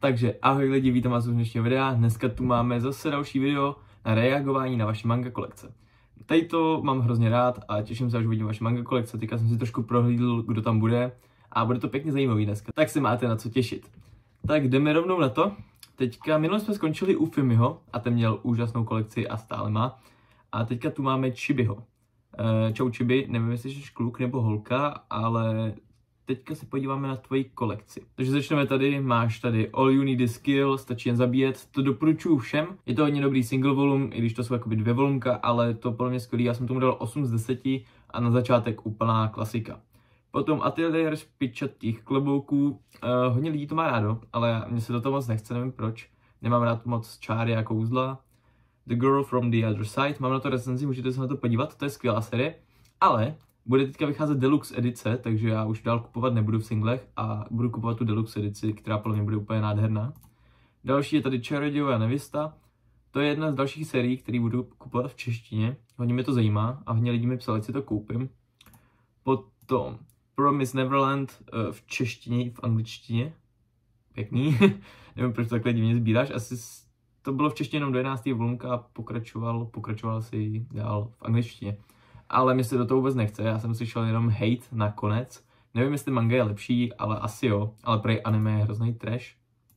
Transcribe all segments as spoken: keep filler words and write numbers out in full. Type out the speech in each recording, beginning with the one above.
Takže ahoj lidi, vítám vás u dnešního videa. Dneska tu máme zase další video na reagování na vaše manga kolekce. Tady to mám hrozně rád a těším se, až uvidím vaše manga kolekce. Teďka jsem si trošku prohlídl, kdo tam bude a bude to pěkně zajímavý dneska. Tak se máte na co těšit. Tak jdeme rovnou na to. Teďka minule jsme skončili u Fimiho a ten měl úžasnou kolekci a stále má. A teďka tu máme Chibiho. Čau Chibi, nevím jestli jsi kluk nebo holka, ale teďka se podíváme na tvoji kolekci. Takže začneme tady, máš tady All You Need Is Skill, stačí jen zabíjet, to doporučuju všem. Je to hodně dobrý single volume, i když to jsou jakoby dvě volumka, ale to podle mě skvělý, já jsem tomu dal osm z deseti a na začátek úplná klasika. Potom Atelier špičatých klobouků, uh, hodně lidí to má rádo, ale mně se do toho moc nechce, nevím proč. Nemám rád moc čáry a kouzla. The Girl from the Other Side, mám na to recenzi, můžete se na to podívat, to je skvělá série, ale bude teďka vycházet deluxe edice, takže já už dál kupovat nebudu v singlech a budu kupovat tu deluxe edici, která podle mě bude úplně nádherná. Další je tady Čarodějová nevěsta, to je jedna z dalších sérií, které budu kupovat v češtině, hodně mě to zajímá a hodně lidí mi psali, si to koupím. Potom Promise Neverland v češtině, v angličtině, pěkný, nevím proč to takhle divně sbíráš, asi to bylo v češtině jenom do jedenácté volumka a pokračoval, pokračoval si dál v angličtině. Ale mi se do toho vůbec nechce, já jsem slyšel jenom hate nakonec. Nevím, jestli manga je lepší, ale asi jo, ale prej anime je hrozný trash.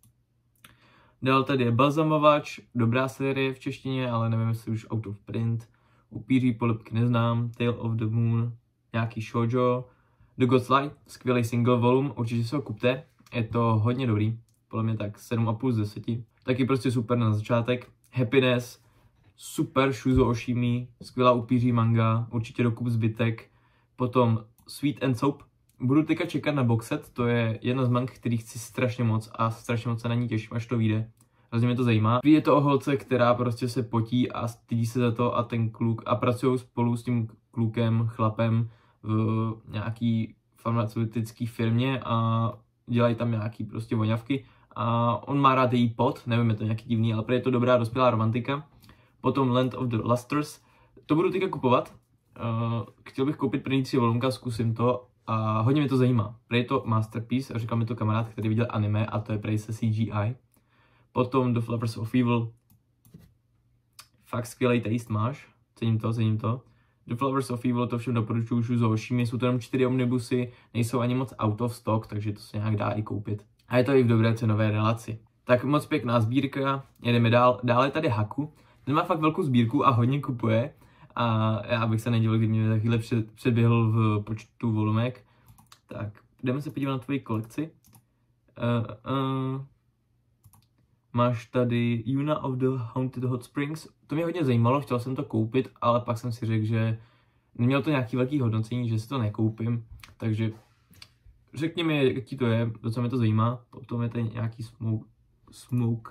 Dál tady je Balzamovač, dobrá série v češtině, ale nevím, jestli už out of print. Upíří polibky neznám, Tale of the Moon, nějaký shoujo. The God's Light, skvělý single volume, určitě si ho kupte, je to hodně dobrý, podle mě tak sedm a půl z deseti. Taky prostě super na začátek. Happiness, super Shuzo Oshimi, skvělá upíří manga, určitě dokup zbytek. Potom Sweet and Soap, budu teďka čekat na boxset, to je jedna z mang, který chci strašně moc a strašně moc se na ní těším, až to vyjde. Hrozně mě to zajímá. Je to o holce, která prostě se potí a stydí se za to a ten kluk a pracují spolu s tím klukem, chlapem v nějaký farmaceutický firmě a dělají tam nějaký prostě voňavky a on má rád její pot, nevím, je to nějaký divný, ale je to dobrá dospělá romantika. Potom Land of the Lusters, to budu teďka kupovat, uh, chtěl bych koupit první tři volumka, zkusím to a hodně mě to zajímá. Prej je to masterpiece a říkal mi to kamarád, který viděl anime a to je prej se C G I. Potom The Flowers of Evil, fakt skvělý taste máš, cením to, cením to. The Flowers of Evil, to všem doporučuju, Shuzo Oshimi, jsou to jenom čtyři omnibusy, nejsou ani moc out of stock, takže to se nějak dá i koupit. A je to i v dobré cenové relaci. Tak moc pěkná sbírka, jedeme dál, dále je tady Haku. Ten má fakt velkou sbírku a hodně kupuje a já bych se nedivil, kdyby mě takhle před, předběhl v počtu volumek. Tak, jdeme se podívat na tvoji kolekci. Uh, uh, máš tady Yuna of the Haunted Hot Springs. To mě hodně zajímalo, chtěl jsem to koupit, ale pak jsem si řekl, že nemělo to nějaký velký hodnocení, že si to nekoupím. Takže řekni mi, jaký to je, docela mě to zajímá. Potom je tady nějaký smoke. smoke.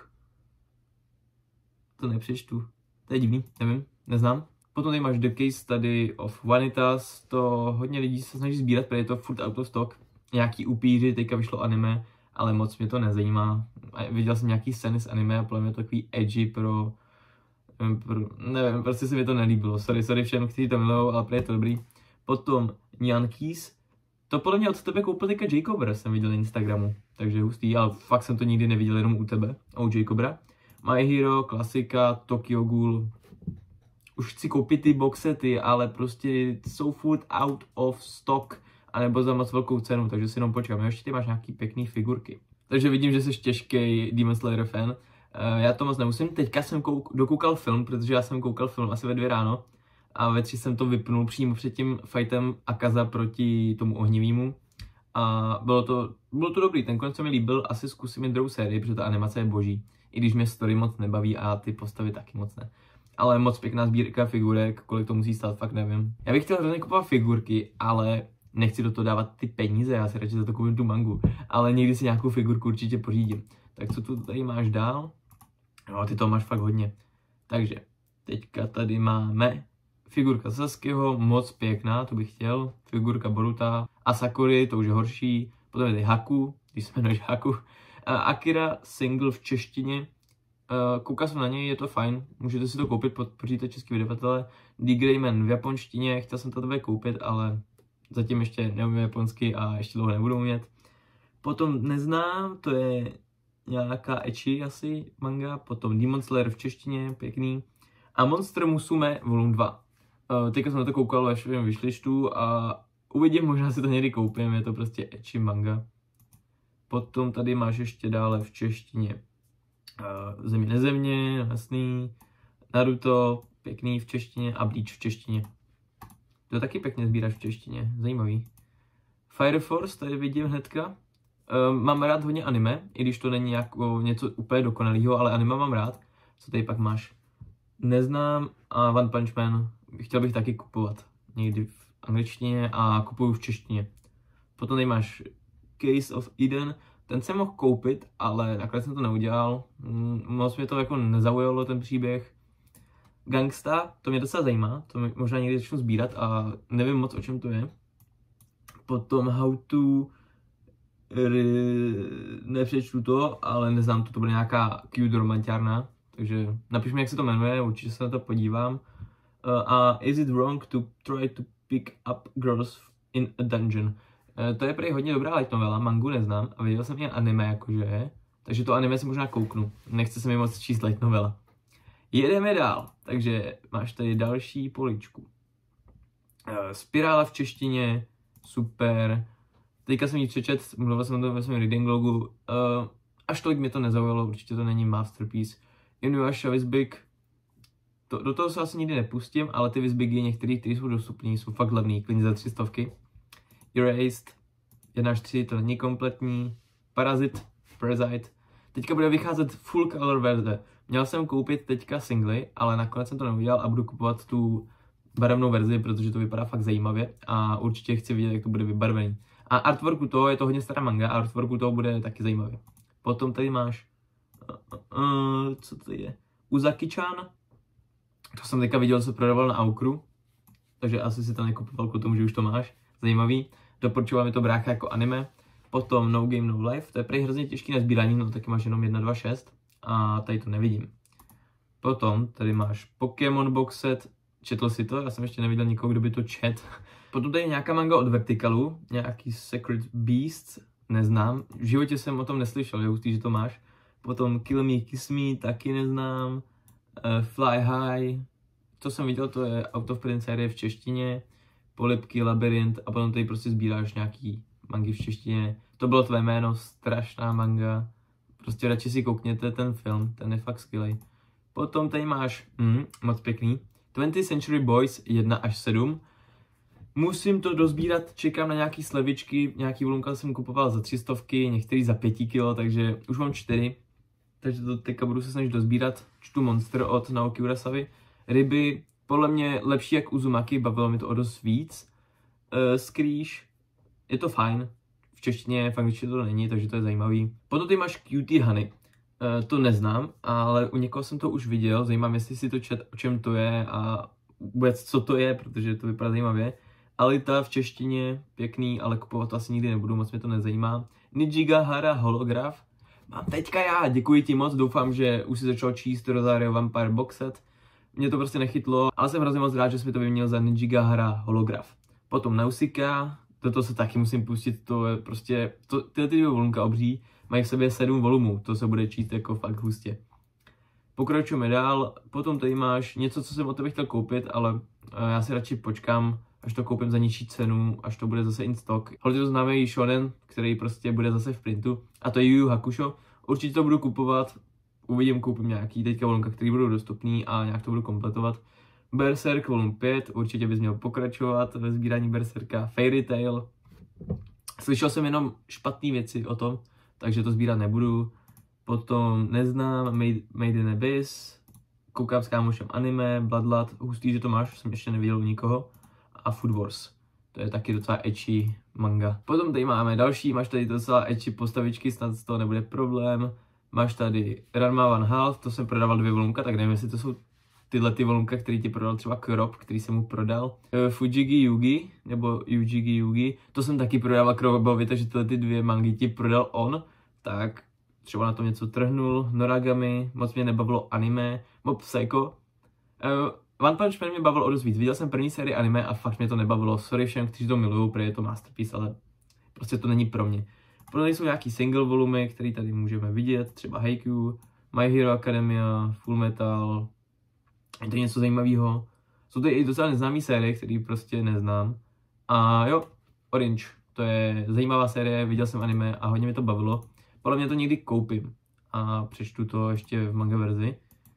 To nepřečtu. To je divný, nevím, neznám. Potom tady máš The Case Study of Vanitas, to hodně lidí se snaží sbírat, protože je to furt out of stock. Nějaký upíři, teďka vyšlo anime, ale moc mě to nezajímá. Viděl jsem nějaký scény z anime a podle mě to takový edgy pro, nevím, pro... nevím, prostě se mi to nelíbilo. Sorry, sorry všem, kteří to milujou, ale je to dobrý. Potom Nyan Keys, to podle mě od tebe koupil teďka J. Cobra, jsem viděl na Instagramu, takže hustý, ale fakt jsem to nikdy neviděl jenom u tebe, u J. Cobra. My Hero, klasika, Tokyo Ghoul. Už chci koupit ty boxety, ale prostě jsou furt out of stock, anebo za moc velkou cenu, takže si jenom počkám. Ještě ty máš nějaký pěkný figurky. Takže vidím, že jsi těžký Demon Slayer fan. Uh, já to moc nemusím. Teďka jsem dokoukal film, protože já jsem koukal film asi ve dvě ráno. A ve tři jsem to vypnul přímo před tím fightem Akaza proti tomu ohnivýmu. A bylo to, bylo to dobrý, ten konec se mi líbil, asi zkusím i druhou sérii, protože ta animace je boží. I když mě story moc nebaví a ty postavy taky moc ne. Ale moc pěkná sbírka figurek, kolik to musí stát, fakt nevím. Já bych chtěl hrozně kupovat figurky, ale nechci do toho dávat ty peníze, já si radši za to koupím tu mangu. Ale někdy si nějakou figurku určitě pořídím. Tak co tu tady máš dál? No, ty to máš fakt hodně. Takže, teďka tady máme figurka Sasukeho, moc pěkná, to bych chtěl. Figurka Boruta a Sakury, to už je horší. Potom je tady Haku, když se jmenuješ Haku. Akira single v češtině. Koukal jsem na něj, je to fajn. Můžete si to koupit, podpoříte český vydavatele. The Greyman v japonštině, chtěl jsem to tebe koupit, ale zatím ještě neumím japonsky a ještě dlouho nebudu umět. Potom neznám, to je nějaká ecchi asi manga, potom Demon Slayer v češtině, pěkný. A Monster Musume Volume dva. Uh, teďka jsem na to koukal ve svém wishlistu a uvidím, možná si to někdy koupím, je to prostě ecchi manga. Potom tady máš ještě dále v češtině uh, Země nezemě, jasný, Naruto, pěkný v češtině a Bleach v češtině. To taky pěkně sbíráš v češtině, zajímavý. Fire Force, tady vidím hnedka. Uh, mám rád hodně anime, i když to není jako něco úplně dokonalého, ale anime mám rád. Co tady pak máš? Neznám a One Punch Man chtěl bych taky kupovat. Někdy v angličtině a kupuju v češtině. Potom tady máš Case of Eden. Ten jsem mohl koupit, ale nakonec jsem to neudělal. Moc mě to jako nezaujalo, ten příběh. Gangsta, to mě docela zajímá, to mě možná někdy začnu sbírat a nevím moc, o čem to je. Potom How to... Nepřečtu to, ale neznám to, to bude nějaká cute romantiárna. Takže napiš mi, jak se to jmenuje, určitě se na to podívám. Uh, a Is it wrong to try to pick up girls in a dungeon? Uh, to je prý hodně dobrá light novela, mangu neznám a viděl jsem jen anime jakože, takže to anime si možná kouknu. Nechce se mi moc číst light novela. Jedeme dál, takže máš tady další poličku. Uh, Spirála v češtině, super. Teďka jsem ji přečet, mluvil jsem o tom ve svém reading logu. Uh, až tolik mě to nezaujalo, určitě to není masterpiece. Inuyasha Wizbig, to, do toho se asi nikdy nepustím, ale ty Wizbigy některý, které jsou dostupný, jsou fakt levný, klidně za tři stovky. Erased, jedna až tři, to není kompletní. Parazit, Parasite, teďka bude vycházet full color verze. Měl jsem koupit teďka singly, ale nakonec jsem to neudělal a budu kupovat tu barevnou verzi, protože to vypadá fakt zajímavě a určitě chci vidět, jak to bude vybarvený. A artworku toho, je to hodně stará manga, a artworku toho bude taky zajímavý. Potom tady máš, uh, uh, co to je, Uzaki-chan, to jsem teďka viděl, se prodával na Aukru, takže asi si to nekupoval k tomu, že už to máš, zajímavý. Doporučoval mi to brácha jako anime. Potom No Game No Life, to je prý hrozně těžký na sbírání, no taky máš jenom jedna, dva, šest a tady to nevidím. Potom tady máš Pokémon box set, četl si to, já jsem ještě neviděl nikoho, kdo by to čet. Potom tady je nějaká manga od Verticalu, nějaký Secret Beasts, neznám, v životě jsem o tom neslyšel, je hustý, že to máš. Potom Kill Me, Kiss Me, taky neznám, uh, Fly High, to jsem viděl, to je Out of Print série v češtině, Polipky, Labyrint a potom tady prostě sbíráš nějaký mangy v češtině. To bylo tvé jméno, strašná manga, prostě radši si koukněte ten film, ten je fakt skvělej. Potom tady máš, mm, moc pěkný, twentieth Century Boys jedna až sedm. Musím to dozbírat, čekám na nějaký slevičky, nějaký volumka jsem kupoval za tři stovky, některý za pět kilo, takže už mám čtyři. Takže to teďka budu se snažit dozbírat. Čtu Monster od Naoki Urasavy. Ryby, podle mě lepší jak Uzumaki, bavilo mi to o dost víc. Uh, Screech, je to fajn, v češtině, v angličtině to není, takže to je zajímavý. Potom ty máš Cutie Honey. Uh, to neznám, ale u někoho jsem to už viděl, zajímám, jestli si to čet, o čem to je a vůbec co to je, protože to vypadá zajímavě. Alita v češtině, pěkný, ale kupovat to asi nikdy nebudu, moc mě to nezajímá. Nijigahara Holograph. Mám teďka já, děkuji ti moc, doufám, že už si začal číst Rosario Vampire box set. Mě to prostě nechytlo, ale jsem hrozně moc rád, že jsi mi to vyměnil za Nijigahara Holograph. Potom Nausicaa, toto se taky musím pustit, to je prostě, to, tyhle ty dvě volumka obří, mají v sobě sedm volumů, to se bude číst jako fakt hustě. Pokračujeme dál, potom tady máš něco, co jsem od tebe chtěl koupit, ale já si radši počkám, až to koupím za nižší cenu, až to bude zase in stock. Ale to známý shonen, který prostě bude zase v printu, a to je Yu Yu Hakusho. Určitě to budu kupovat, uvidím, koupím nějaký teďka volumka, který budou dostupný a nějak to budu kompletovat. Berserk volum pět, určitě bys měl pokračovat ve sbírání Berserka. Fairy Tail, slyšel jsem jenom špatné věci o tom, takže to sbírat nebudu. Potom neznám, Made, Made in Abyss, koukám s kámošem anime, Bloodlust, hustý, že to máš, jsem ještě neviděl u nikoho. A Food Wars, to je taky docela ecchi manga. Potom tady máme další, máš tady docela ecchi postavičky, snad z toho nebude problém. Máš tady Ranma One Half, to jsem prodával dvě volumka, tak nevím, jestli to jsou tyhle ty volumka, který ti prodal třeba Krop, který jsem mu prodal. Uh, Fujigi Yugi, nebo Yujigi Yugi, to jsem taky prodával Krobovi, takže tyhle ty dvě mangy ti prodal on, tak třeba na tom něco trhnul. Noragami, moc mě nebavilo anime. Mob Psycho. Uh, One Punch Man mě bavil o dost víc. Viděl jsem první sérii anime a fakt mě to nebavilo. Sorry všem, kteří to milují, protože je to masterpiece, ale prostě to není pro mě. Potom jsou nějaký single volumy, který tady můžeme vidět, třeba Haikyuu, My Hero Academia, Full Metal, je to něco zajímavého. Jsou to i docela neznámé série, které prostě neznám. A jo, Orange, to je zajímavá série, viděl jsem anime a hodně mi to bavilo. Podle mě to někdy koupím a přečtu to ještě v manga verzi.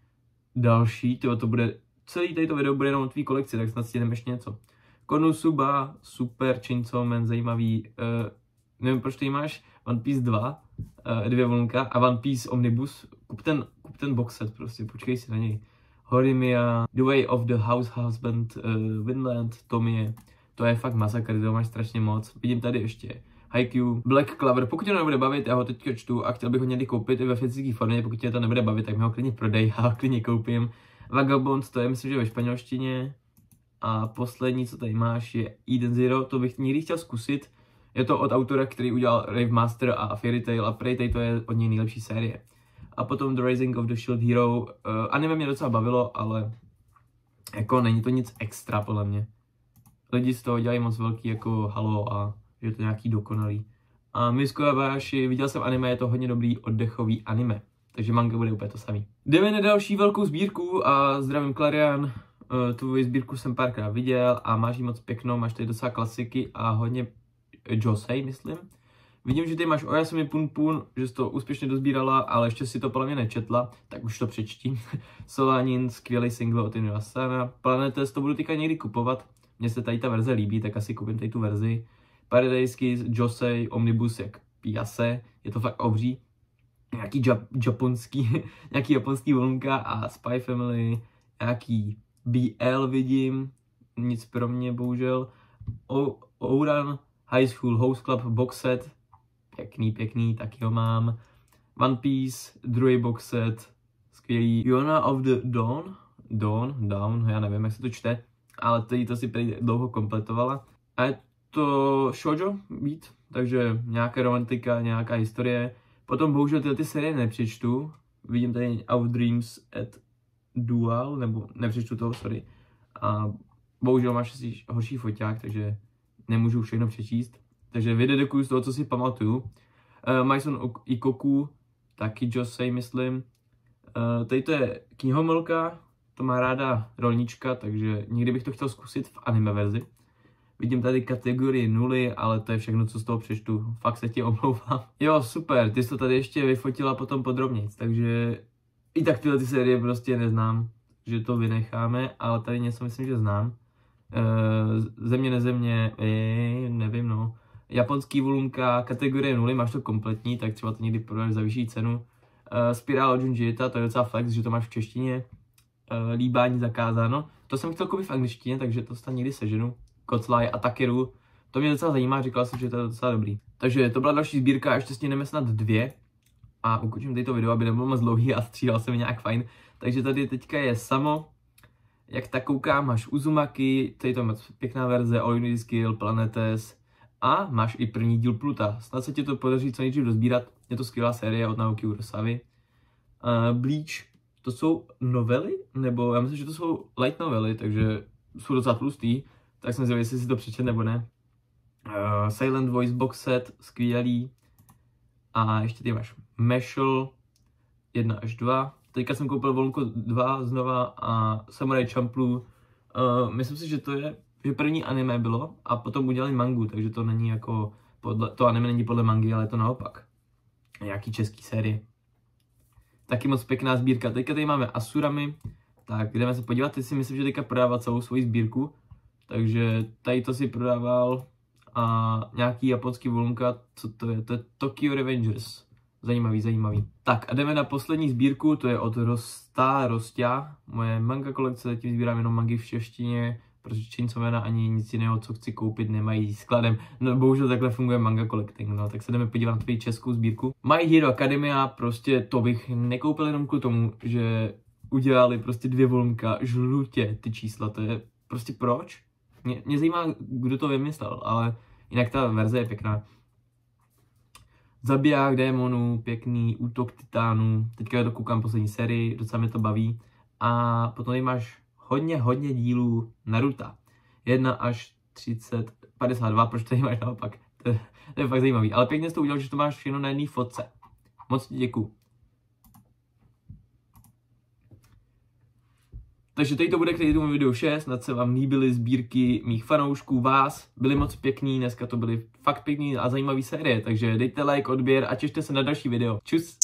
Další, tyjo, to bude, celý tady to video bude jenom o tvý kolekci, tak snad stihneme ještě něco. Konosuba, super, Chainsaw Man, zajímavý, uh, nevím proč tady máš One Piece dva, uh, dvě volunka a One Piece Omnibus, kup ten, kup ten box set prostě, počkej si na něj. Horimiya, The Way of the House Husband, uh, Vinland, Tomie, to je fakt masakr, to máš strašně moc. Vidím tady ještě Haikyuu, Black Clover, pokud tě to nebude bavit, já ho teďka čtu a chtěl bych ho někdy koupit i ve fyzické formě, pokud tě to nebude bavit, tak mi ho klidně prodej, já ho klidně koupím. Vagabond, to je myslím, že ve španělštině. A poslední, co tady máš, je Eden Zero, to bych někdy chtěl zkusit. Je to od autora, který udělal Rave Master a Fairy Tail a prej to je od něj nejlepší série. A potom The Rising of the Shield Hero, uh, anime mě docela bavilo, ale jako není to nic extra podle mě. Lidi z toho dělají moc velký jako halo a že je to nějaký dokonalý. A Miss Kobayashi, viděl jsem anime, je to hodně dobrý oddechový anime. Takže manga bude úplně to samý. Jdeme na další velkou sbírku a zdravím Clarian. Tu sbírku jsem párkrát viděl a máš jí moc pěknou, máš tady docela klasiky a hodně josei, myslím. Vidím, že ty máš Oyasumi Pun Pun, že jsi to úspěšně dozbírala, ale ještě si to podle mě nečetla, tak už to přečti. Solanin, skvělý single od Inu Asana. Planetes, to budu teďka někdy kupovat. Mně se tady ta verze líbí, tak asi koupím tady tu verzi. Paradise Kiss, Josei, Omnibus, jak Piase, je to fakt obří. Nějaký jap, japonský, nějaký japonský volunka a Spy Family, nějaký B L vidím, nic pro mě bohužel. O, Ouran, High School House Club box set, pěkný, pěkný, taky ho mám. One Piece, druhý box set, skvělý. Yona of the Dawn, Dawn, Down, já nevím, jak se to čte, ale tady to si prý dlouho kompletovala. A je to shoujo beat, takže nějaká romantika, nějaká historie. Potom bohužel tyhle ty série nepřečtu, vidím tady Our Dreams at Dual, nebo nepřečtu toho, sorry. A bohužel máš asi horší foťák, takže nemůžu všechno přečíst. Takže vydedukuju z toho, co si pamatuju. Uh, Maison Ikoku, taky Josei, myslím. Uh, tady to je knihomolka, to má ráda rolnička, takže někdy bych to chtěl zkusit v anime verzi. Vidím tady kategorii nuly, ale to je všechno, co z toho přečtu. Fakt se ti omlouvám. Jo, super, ty jsi to tady ještě vyfotila potom podrobnějc, takže i tak tyhle ty série prostě neznám, že to vynecháme, ale tady něco myslím, že znám. E, země nezemě, e, nevím no. Japonský volunka, kategorie nuly, máš to kompletní, tak třeba to někdy prodáš za vyšší cenu. E, Spiral od Junji Ita, to je docela flex, že to máš v češtině. E, líbání zakázáno, to jsem chtěl koupit v angličtině, takže to snad někdy seženu. Koclaj a Takeru, to mě docela zajímá, říkal jsem, že to je docela dobrý. Takže to byla další sbírka, ještě stihneme snad dvě. A ukončím tady to video, aby nebylo moc dlouhý a střídal jsem nějak fajn. Takže tady teďka je Samo. Jak tak koukám, máš Uzumaki, tady to je moc pěkná verze, All You Need Is Kill, Planetes. A máš i první díl Pluta. Snad se ti to podaří co nejdřív dozbírat. Je to skvělá série od Naoki Urosavy. Uh, Bleach, to jsou novely? Nebo já myslím, že to jsou light novely, takže jsou docela tlustý. Tak jsem zvědavý, jestli si to přečet nebo ne. Uh, Silent Voice box set, skvělý. A ještě ty máš Meshel jedna až dva. Teďka jsem koupil volunku dva znova a Samurai Champloo. Uh, myslím si, že to je, že první anime bylo a potom udělali mangu, takže to není jako, podle, to anime není podle mangy, ale je to naopak. Nějaký český série. Taky moc pěkná sbírka. Teďka tady máme Asurami. Tak jdeme se podívat, teď si myslím, že teďka prodává celou svoji sbírku. Takže tady to si prodával a nějaký japonský volunka, co to je? To je Tokyo Revengers. Zajímavý, zajímavý. Tak a jdeme na poslední sbírku, to je od Rosta Rostya. Moje manga kolekce, zatím sbírám jenom mangy v češtině, protože Chainsaw Man ani nic jiného, co chci koupit, nemají skladem. No bohužel takhle funguje manga collecting, no tak se jdeme podívat na tvoji českou sbírku. My Hero Academia, prostě to bych nekoupil jenom kvůli tomu, že udělali prostě dvě volunka žlutě ty čísla, to je prostě proč? Mě, mě zajímá, kdo to vymyslel, ale jinak ta verze je pěkná. Zabiják démonů, pěkný, útok titánů, teďka to koukám poslední sérii, docela mě to baví. A potom tady máš hodně, hodně dílů Naruta. jedna až třicet, padesát dva, proč tady máš naopak To je, to je fakt zajímavý. Ale pěkně jsi to udělal, že to máš všechno na jedné fotce. Moc ti děkuju. Takže tady to bude k tomu videu vše, snad se vám líbily sbírky mých fanoušků, vás, byly moc pěkný, dneska to byly fakt pěkný a zajímavý série, takže dejte like, odběr a těšte se na další video. Čus!